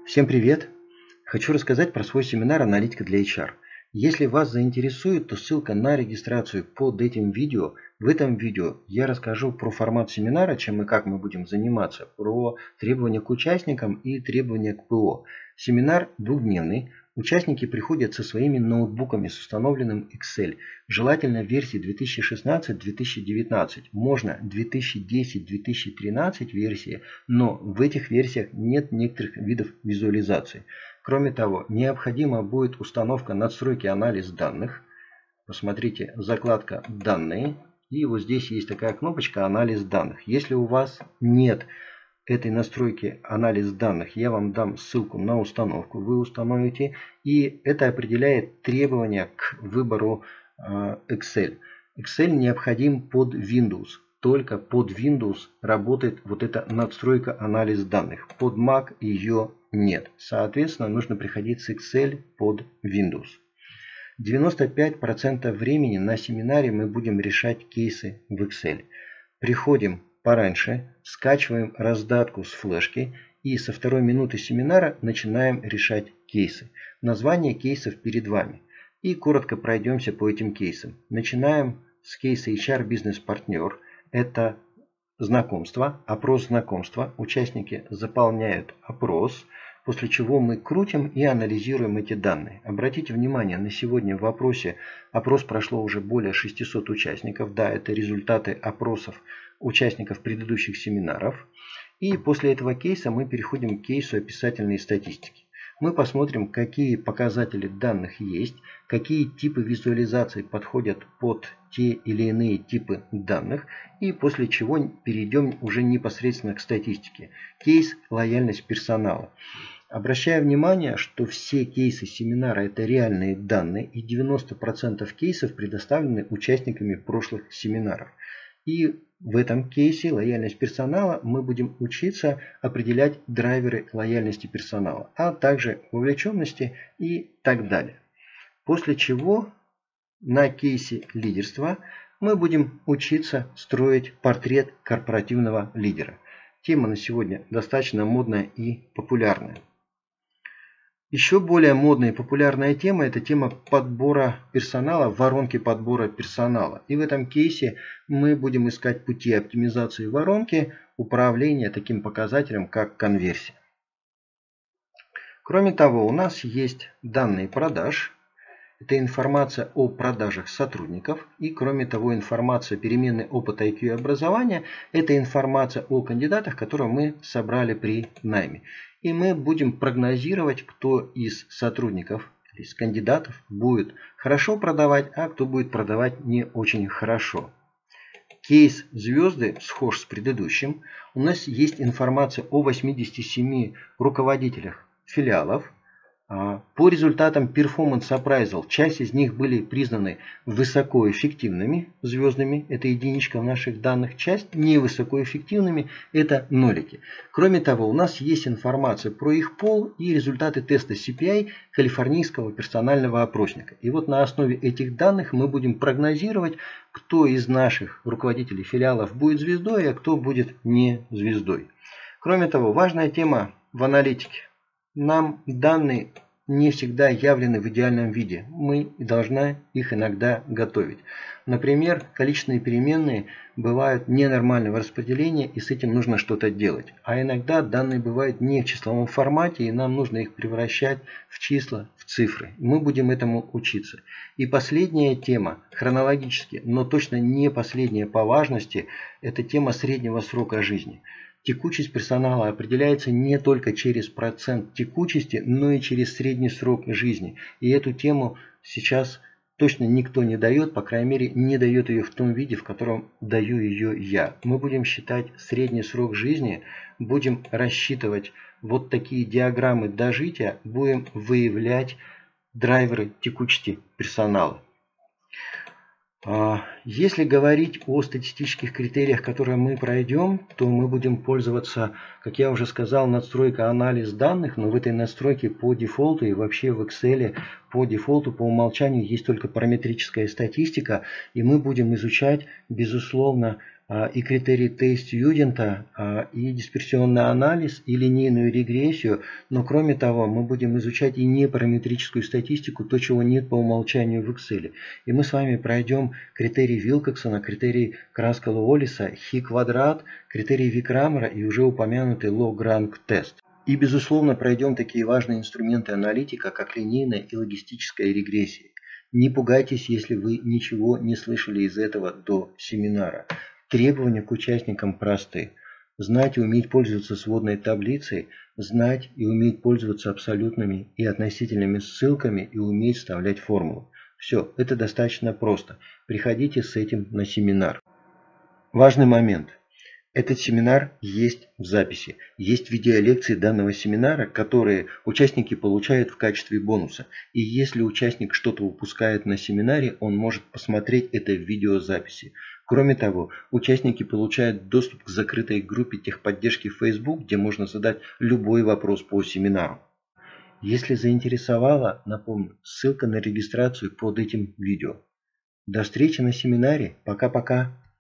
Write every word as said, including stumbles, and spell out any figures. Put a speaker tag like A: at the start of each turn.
A: Всем привет! Хочу рассказать про свой семинар «Аналитика для эйч ар». Если вас заинтересует, то ссылка на регистрацию под этим видео. В этом видео я расскажу про формат семинара, чем и как мы будем заниматься, про требования к участникам и требования к ПО. Семинар двухдневный. Участники приходят со своими ноутбуками с установленным Excel. Желательно в версии две тысячи шестнадцать — две тысячи девятнадцать. Можно две тысячи десять — две тысячи тринадцать версии, но в этих версиях нет некоторых видов визуализации. Кроме того, необходима будет установка надстройки анализ данных. Посмотрите, закладка «Данные». И вот здесь есть такая кнопочка «Анализ данных». Если у вас нет этой настройки «Анализ данных», я вам дам ссылку на установку. Вы установите. И это определяет требования к выбору Excel. Excel необходим под Windows. Только под Windows работает вот эта надстройка «Анализ данных». Под Mac ее нет. Соответственно, нужно приходить с Excel под Windows. девяносто пять процентов времени на семинаре мы будем решать кейсы в Excel. Приходим пораньше, скачиваем раздатку с флешки и со второй минуты семинара начинаем решать кейсы. Название кейсов перед вами. И коротко пройдемся по этим кейсам. Начинаем с кейса эйч ар бизнес-партнер. Это знакомство, опрос знакомства. Участники заполняют опрос, после чего мы крутим и анализируем эти данные. Обратите внимание, на сегодня в опросе опрос прошло уже более шестисот участников. Да, это результаты опросов участников предыдущих семинаров. И после этого кейса мы переходим к кейсу описательной статистики. Мы посмотрим, какие показатели данных есть, какие типы визуализации подходят под те или иные типы данных, и после чего перейдем уже непосредственно к статистике. Кейс «Лояльность персонала». Обращаю внимание, что все кейсы семинара это реальные данные, и девяносто процентов кейсов предоставлены участниками прошлых семинаров. И в этом кейсе «Лояльность персонала» мы будем учиться определять драйверы лояльности персонала, а также вовлеченности и так далее. После чего на кейсе лидерства мы будем учиться строить портрет корпоративного лидера. Тема на сегодня достаточно модная и популярная. Еще более модная и популярная тема – это тема подбора персонала, воронки подбора персонала. И в этом кейсе мы будем искать пути оптимизации воронки, управления таким показателем, как конверсия. Кроме того, у нас есть данные продаж. Это информация о продажах сотрудников. И кроме того, информация переменной опыта ай кью и образования. Это информация о кандидатах, которую мы собрали при найме. И мы будем прогнозировать, кто из сотрудников, из кандидатов будет хорошо продавать, а кто будет продавать не очень хорошо. Кейс звезды схож с предыдущим. У нас есть информация о восьмидесяти семи руководителях филиалов. По результатам Performance Appraisal часть из них были признаны высокоэффективными звездами, это единичка в наших данных, часть невысокоэффективными, это нолики. Кроме того, у нас есть информация про их пол и результаты теста си пи ай калифорнийского персонального опросника. И вот на основе этих данных мы будем прогнозировать, кто из наших руководителей филиалов будет звездой, а кто будет не звездой. Кроме того, важная тема в аналитике. Нам данные не всегда явлены в идеальном виде. Мы должны их иногда готовить. Например, количественные переменные бывают ненормального распределения, и с этим нужно что-то делать. А иногда данные бывают не в числовом формате, и нам нужно их превращать в числа, в цифры. Мы будем этому учиться. И последняя тема, хронологически, но точно не последняя по важности, это тема среднего срока жизни. Текучесть персонала определяется не только через процент текучести, но и через средний срок жизни. И эту тему сейчас точно никто не дает, по крайней мере не дает ее в том виде, в котором даю ее я. Мы будем считать средний срок жизни, будем рассчитывать вот такие диаграммы дожития, будем выявлять драйверы текучести персонала. Если говорить о статистических критериях, которые мы пройдем, то мы будем пользоваться, как я уже сказал, надстройка анализ данных, но в этой настройке по дефолту и вообще в Excel по дефолту, по умолчанию есть только параметрическая статистика, и мы будем изучать, безусловно, и критерии тест-студента, и дисперсионный анализ, и линейную регрессию. Но кроме того, мы будем изучать и непараметрическую статистику, то, чего нет по умолчанию в Excel. И мы с вами пройдем критерий Вилкоксона, критерий Краскала-Уоллиса, Хи-квадрат, критерий Викрамера и уже упомянутый лог-ранг-тест. И, безусловно, пройдем такие важные инструменты аналитика, как линейная и логистическая регрессия. Не пугайтесь, если вы ничего не слышали из этого до семинара. Требования к участникам просты. Знать и уметь пользоваться сводной таблицей, знать и уметь пользоваться абсолютными и относительными ссылками и уметь вставлять формулы. Все, это достаточно просто. Приходите с этим на семинар. Важный момент. Этот семинар есть в записи. Есть видеолекции данного семинара, которые участники получают в качестве бонуса. И если участник что-то упускает на семинаре, он может посмотреть это в видеозаписи. Кроме того, участники получают доступ к закрытой группе техподдержки в Facebook, где можно задать любой вопрос по семинару. Если заинтересовало, напомню, ссылка на регистрацию под этим видео. До встречи на семинаре. Пока-пока.